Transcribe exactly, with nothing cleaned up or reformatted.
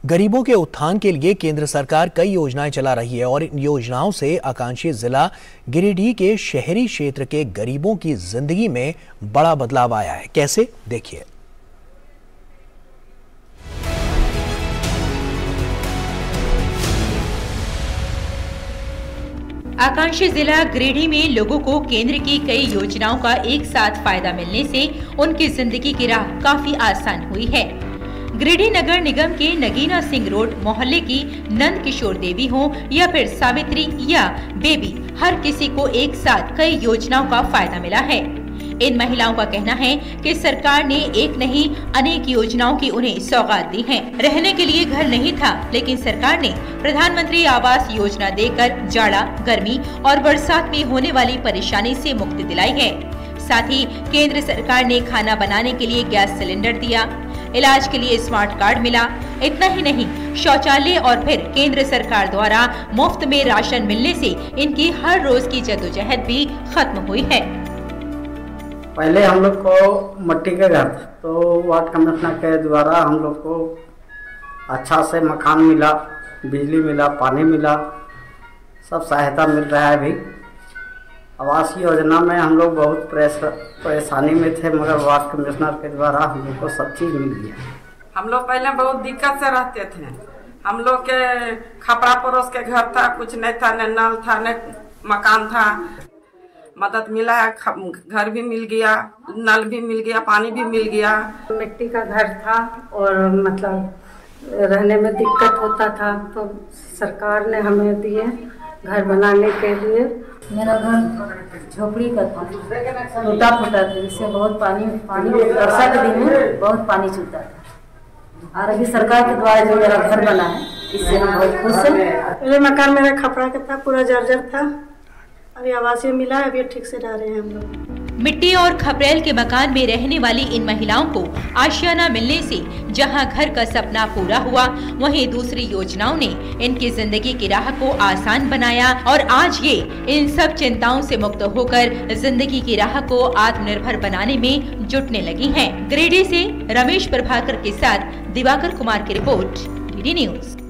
गरीबों के उत्थान के लिए केंद्र सरकार कई योजनाएं चला रही है और इन योजनाओं से आकांक्षी जिला गिरिडीह के शहरी क्षेत्र के गरीबों की जिंदगी में बड़ा बदलाव आया है। कैसे, देखिए। आकांक्षी जिला गिरिडीह में लोगों को केंद्र की कई योजनाओं का एक साथ फायदा मिलने से उनकी जिंदगी की राह काफी आसान हुई है। गिरिडीह नगर निगम के नगीना सिंह रोड मोहल्ले की नंद किशोर देवी हो या फिर सावित्री या बेबी, हर किसी को एक साथ कई योजनाओं का फायदा मिला है। इन महिलाओं का कहना है कि सरकार ने एक नहीं अनेक योजनाओं की उन्हें सौगात दी है। रहने के लिए घर नहीं था, लेकिन सरकार ने प्रधानमंत्री आवास योजना देकर जाड़ा, गर्मी और बरसात में होने वाली परेशानी से मुक्ति दिलाई है। साथ ही केंद्र सरकार ने खाना बनाने के लिए गैस सिलेंडर दिया, इलाज के लिए स्मार्ट कार्ड मिला। इतना ही नहीं, शौचालय और फिर केंद्र सरकार द्वारा मुफ्त में राशन मिलने से इनकी हर रोज की जद्दोजहद भी खत्म हुई है। पहले हम लोग को मट्टी के घर, तो वार्ड कमिश्नर के द्वारा हम लोग को अच्छा से मकान मिला, बिजली मिला, पानी मिला, सब सहायता मिल रहा है। अभी आवास योजना में हम लोग बहुत परेशानी में थे, मगर वार्ड कमिश्नर के द्वारा हम लोग को सब चीज़ मिल गया। हम लोग पहले बहुत दिक्कत से रहते थे। हम लोग के खपड़ा पड़ोस के घर था, कुछ नहीं था, न नल था, न मकान था। मदद मिला है, घर भी मिल गया, नल भी मिल गया, पानी भी मिल गया। मिट्टी का घर था और मतलब रहने में दिक्कत होता था, तो सरकार ने हमें दिए घर बनाने के लिए। मेरा घर झोपड़ी का था, टूटा फूटा था, इससे बहुत पानी पानी वर्षा के दिन में बहुत पानी चूता था। और अभी सरकार के द्वारा जो मेरा घर बना है, इससे हम बहुत खुश हैं। ये मकान मेरा खपड़ा का था, पूरा जर्जर था, अभी आवासीय मिला है, अभी ठीक से रह रहे हैं हम लोग। मिट्टी और खपरेल के मकान में रहने वाली इन महिलाओं को आशियाना मिलने से जहां घर का सपना पूरा हुआ, वहीं दूसरी योजनाओं ने इनकी जिंदगी की राह को आसान बनाया और आज ये इन सब चिंताओं से मुक्त होकर जिंदगी की राह को आत्मनिर्भर बनाने में जुटने लगी हैं। गिरिडीह से रमेश प्रभाकर के साथ दिवाकर कुमार की रिपोर्ट, डीडी न्यूज।